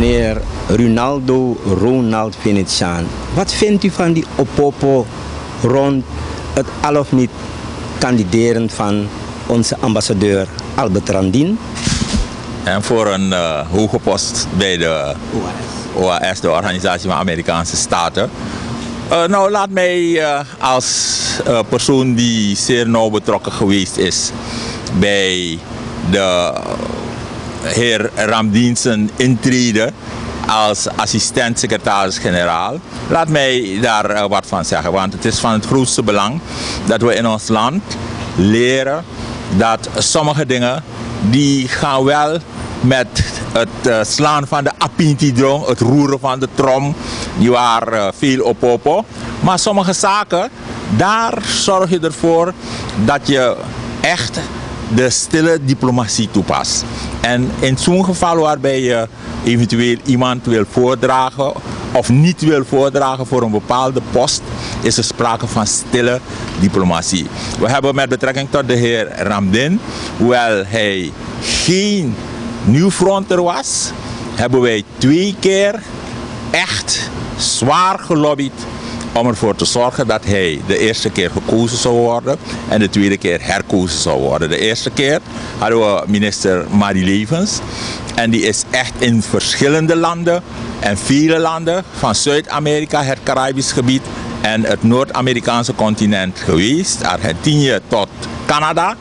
meneer Ronald Venetiaan. Wat vindt u van die opopo rond het al of niet kandideren van onze ambassadeur Albert Randin? En voor een hoge post bij de OAS, de Organisatie van Amerikaanse Staten. Nou, laat mij als persoon die zeer nauw betrokken geweest is bij de heer Ramdin zijn intrede als assistent-secretaris-generaal. Laat mij daar wat van zeggen, want het is van het grootste belang dat we in ons land leren dat sommige dingen die gaan wel met het slaan van de apintidrong, het roeren van de trom, die waren veel opopo. Maar sommige zaken, daar zorg je ervoor dat je echt de stille diplomatie toepast. En in zo'n geval waarbij je eventueel iemand wil voordragen of niet wil voordragen voor een bepaalde post, is er sprake van stille diplomatie. We hebben met betrekking tot de heer Ramdin, hoewel hij geen nieuwfronter was, hebben wij 2 keer echt zwaar gelobbyd om ervoor te zorgen dat hij de eerste keer gekozen zou worden en de tweede keer herkozen zou worden. De eerste keer hadden we minister Marie Levens en die is echt in verschillende landen en vele landen van Zuid-Amerika, het Caribisch gebied en het Noord-Amerikaanse continent geweest, Argentinië tot Canada.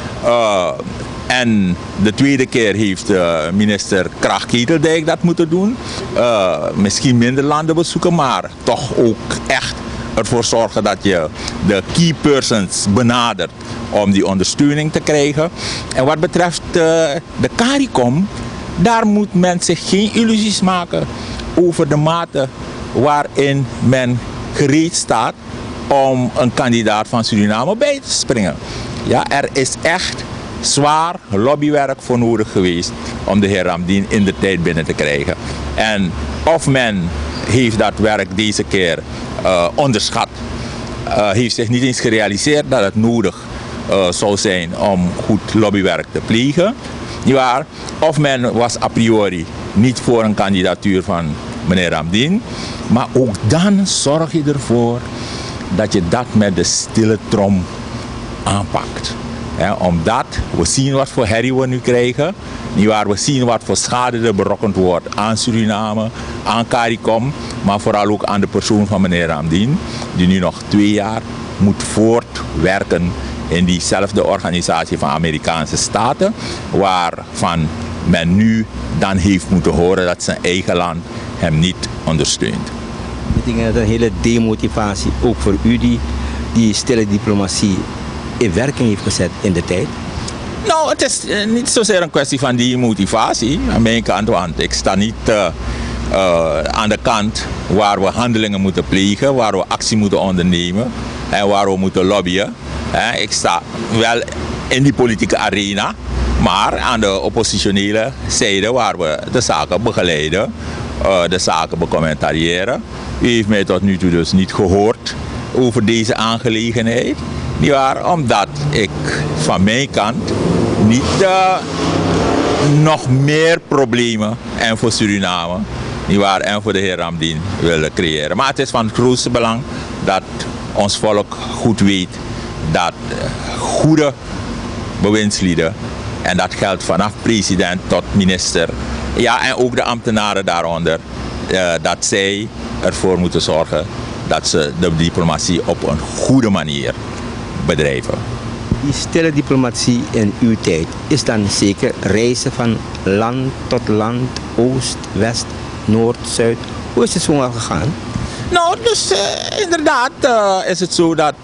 En de tweede keer heeft minister Krag-Keteldijk dat moeten doen. Misschien minder landen bezoeken, maar toch ook echt ervoor zorgen dat je de key persons benadert om die ondersteuning te krijgen. En wat betreft de CARICOM, daar moet men zich geen illusies maken over de mate waarin men gereed staat om een kandidaat van Suriname bij te springen. Ja, er is echt zwaar lobbywerk voor nodig geweest om de heer Ramdin in de tijd binnen te krijgen. En of men heeft dat werk deze keer onderschat, heeft zich niet eens gerealiseerd dat het nodig zou zijn om goed lobbywerk te plegen. Nietwaar? Of men was a priori niet voor een kandidatuur van meneer Ramdin. Maar ook dan zorg je ervoor dat je dat met de stille trom aanpakt. Ja, omdat we zien wat voor herrie we nu krijgen. Nietwaar? We zien wat voor schade er berokkend wordt aan Suriname, aan CARICOM, maar vooral ook aan de persoon van meneer Ramdin, die nu nog 2 jaar moet voortwerken in diezelfde organisatie van Amerikaanse Staten, waarvan men nu dan heeft moeten horen dat zijn eigen land hem niet ondersteunt. Ik denk dat een hele demotivatie ook voor u die stille diplomatie in werking heeft gezet in de tijd? Nou, het is niet zozeer een kwestie van die motivatie aan mijn kant, want ik sta niet aan de kant waar we handelingen moeten plegen, waar we actie moeten ondernemen en waar we moeten lobbyen. Ik sta wel in die politieke arena, maar aan de oppositionele zijde waar we de zaken begeleiden, de zaken becommentariëren. U heeft mij tot nu toe dus niet gehoord over deze aangelegenheid. Nietwaar? Omdat ik van mijn kant niet nog meer problemen en voor Suriname nietwaar, en voor de heer Ramdin willen creëren. Maar het is van het grootste belang dat ons volk goed weet dat goede bewindslieden, en dat geldt vanaf president tot minister, ja, en ook de ambtenaren daaronder, dat zij ervoor moeten zorgen dat ze de diplomatie op een goede manier bedrijven. Die stille diplomatie in uw tijd is dan zeker reizen van land tot land, oost, west, noord, zuid. Hoe is het zo al gegaan? Nou, dus inderdaad is het zo dat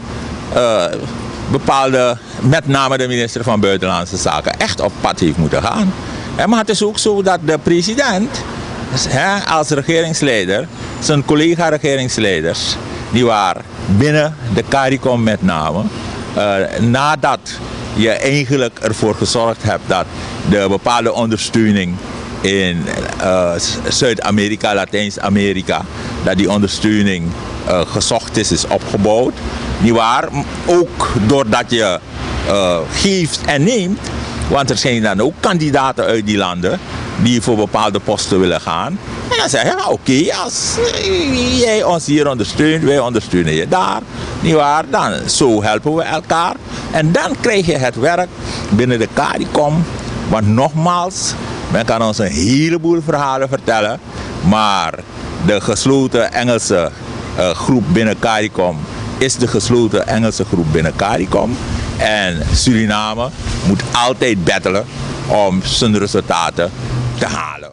bepaalde, met name de minister van Buitenlandse Zaken, echt op pad heeft moeten gaan. Maar het is ook zo dat de president als regeringsleider, zijn collega-regeringsleiders, die waren binnen de CARICOM met name, nadat je eigenlijk ervoor gezorgd hebt dat de bepaalde ondersteuning in Zuid-Amerika, Latijns-Amerika, dat die ondersteuning gezocht is opgebouwd. Nietwaar? Ook doordat je geeft en neemt, want er zijn dan ook kandidaten uit die landen die voor bepaalde posten willen gaan. En dan zeg je, oké, als jij ons hier ondersteunt, wij ondersteunen je daar. Niet waar? Dan zo helpen we elkaar. En dan krijg je het werk binnen de CARICOM. Want nogmaals, men kan ons een heleboel verhalen vertellen. Maar de gesloten Engelse groep binnen CARICOM is de gesloten Engelse groep binnen CARICOM. En Suriname moet altijd battelen om zijn resultaten te halen.